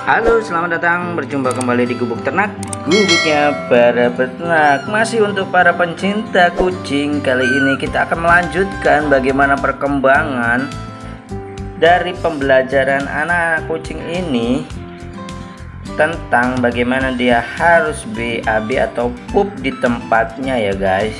Halo, selamat datang, berjumpa kembali di Gubuk Ternak, gubuknya para peternak. Masih untuk para pencinta kucing. Kali ini kita akan melanjutkan bagaimana perkembangan dari pembelajaran anak kucing ini tentang bagaimana dia harus BAB atau pup di tempatnya ya guys.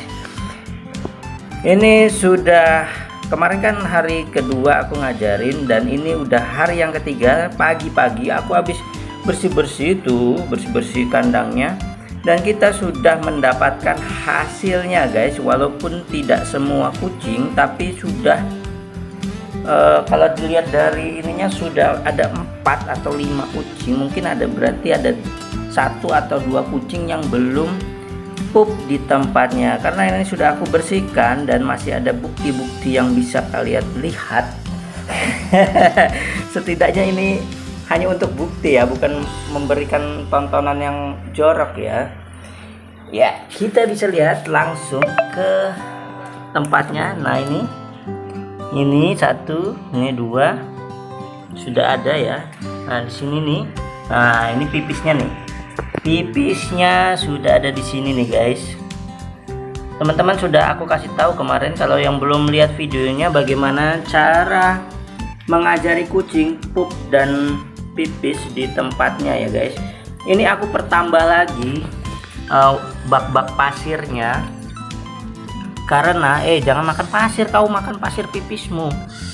Ini sudah kemarin kan hari kedua aku ngajarin, dan ini udah hari yang ketiga. Pagi-pagi aku habis bersih-bersih kandangnya, dan kita sudah mendapatkan hasilnya guys. Walaupun tidak semua kucing, tapi sudah kalau dilihat dari ininya sudah ada 4 atau 5 kucing. Mungkin ada, berarti ada 1 atau 2 kucing yang belum pup di tempatnya, karena ini sudah aku bersihkan dan masih ada bukti-bukti yang bisa kalian lihat. Setidaknya ini hanya untuk bukti ya, bukan memberikan tontonan yang jorok ya. Ya, kita bisa lihat langsung ke tempatnya. Nah, ini 1, ini 2 sudah ada ya. Nah, di sini nih. Nah, ini pipisnya nih. Pipisnya sudah ada di sini nih guys. Teman-teman sudah aku kasih tahu kemarin, kalau yang belum lihat videonya bagaimana cara mengajari kucing pup dan pipis di tempatnya ya guys. Ini aku pertambah lagi bak-bak pasirnya, karena jangan makan pasir, kau makan pasir pipismu.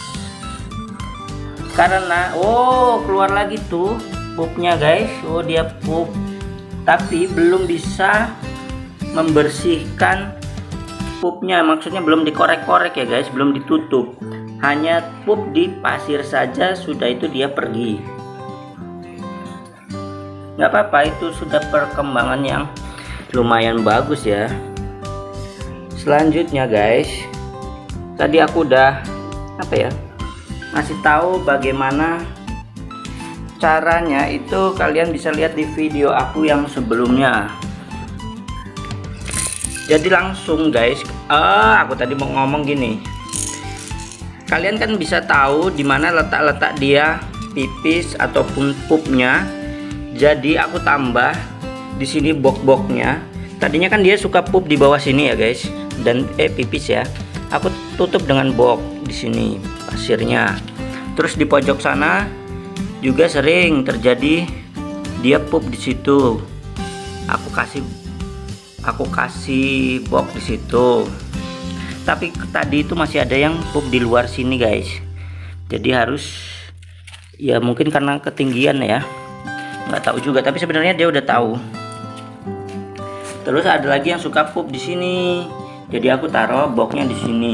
Karena keluar lagi tuh pupnya guys. Dia pup tapi belum bisa membersihkan pupnya, maksudnya belum dikorek-korek ya guys, belum ditutup, hanya pup di pasir saja, sudah itu dia pergi. Nggak apa-apa, itu sudah perkembangan yang lumayan bagus ya. Selanjutnya guys, tadi aku udah ngasih tahu bagaimana caranya, itu kalian bisa lihat di video aku yang sebelumnya. Jadi langsung guys, aku tadi mau ngomong gini, kalian kan bisa tahu di mana letak-letak dia pipis ataupun pupnya. Jadi aku tambah di sini bok-boknya. Tadinya kan dia suka pup di bawah sini ya guys, dan pipis ya. Aku tutup dengan bok di sini pasirnya. Terus di pojok sana juga sering terjadi dia pup di situ. Aku kasih bok di situ. Tapi tadi itu masih ada yang pup di luar sini guys. Jadi harus ya, mungkin karena ketinggian ya, nggak tahu juga. Tapi sebenarnya dia udah tahu. Terus ada lagi yang suka pup di sini. Jadi aku taruh boknya di sini.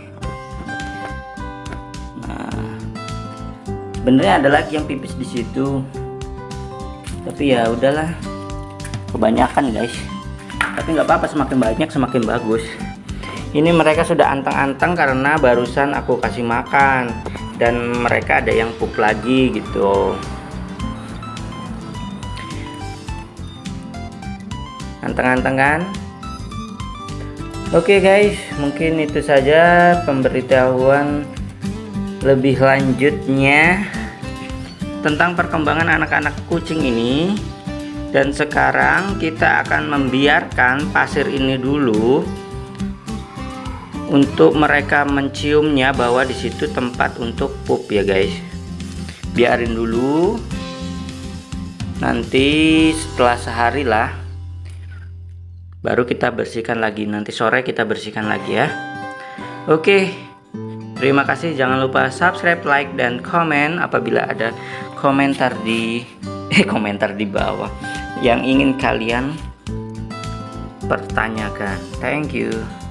Sebenarnya ada lagi yang pipis di situ, tapi ya udahlah, kebanyakan guys. Tapi nggak apa-apa, semakin banyak semakin bagus. Ini mereka sudah antang-antang karena barusan aku kasih makan, dan mereka ada yang pup lagi gitu. Antang-antang kan? Oke guys, mungkin itu saja pemberitahuan lebih lanjutnya tentang perkembangan anak-anak kucing ini. Dan sekarang kita akan membiarkan pasir ini dulu untuk mereka menciumnya bahwa di situ tempat untuk pup ya guys. Biarin dulu, nanti setelah sehari lah baru kita bersihkan lagi. Nanti sore kita bersihkan lagi ya. Oke, terima kasih. Jangan lupa subscribe, like, dan komen apabila ada komentar di bawah yang ingin kalian pertanyakan. Thank you.